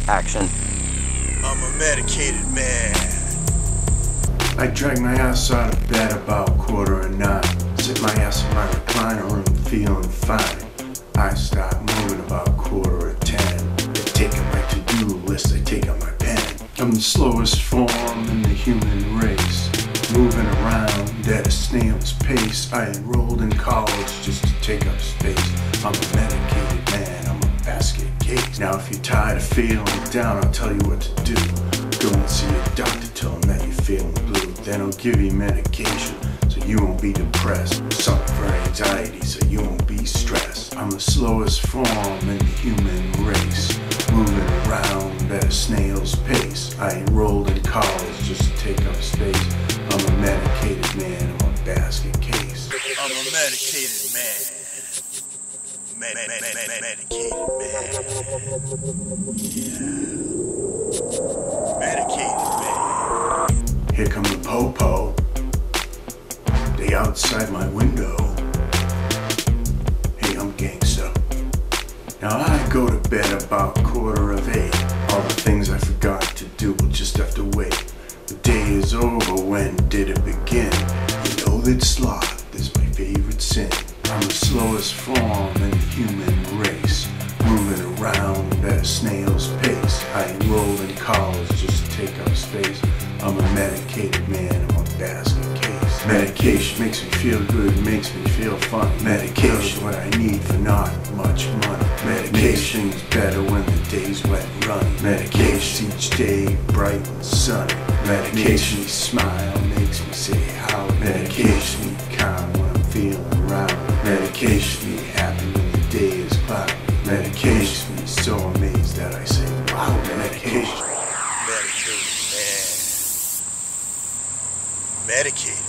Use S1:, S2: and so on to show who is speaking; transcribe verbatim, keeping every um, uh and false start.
S1: action.
S2: I'm a medicated man.
S3: I drag my ass out of bed about quarter of nine. Sit my ass in my recliner room feeling fine. I start moving about quarter of ten. Taking my to-do list, I take out my pen. I'm the slowest form in the human race, moving around at a snail's pace. I enrolled in college just to take up space. I'm a medicated man, I'm a basket case. Now if you're tired of feeling down, I'll tell you what to do. Go and see a doctor, tell him that you're feeling blue. Then he'll give you medication so you won't be depressed. Something for anxiety so you won't be stressed. I'm the slowest form in the human race, moving around at a snail's pace. I enrolled in college just to take up space. I'm a medicated man, I'm a basket case.
S2: I'm a medicated man. Med med med med medicated man. Yeah. Medicated man.
S3: Here come the po-po. They outside my window. Hey, I'm gangsta. Now I go to bed about quarter of eight. All the things I forgot to do will just have to wait. The day is over, when did it begin? You know that sloth is my favorite sin. I'm the slowest form in the human race, moving around at a snail's pace. I enrolled in college just to take up space. I'm a medicated man, I'm a basket case. Medication makes me feel good, makes me feel fun. Medication what I need for not much money. Medication is better when the day's wet and runny. Medication each day bright and sunny. Medication me smile, makes me say how. Medication me calm when I'm feeling round. Medication me happy when the day is cloudy. Medication me so amazed that I say wow. Medication.
S2: Medicated man. Medicated.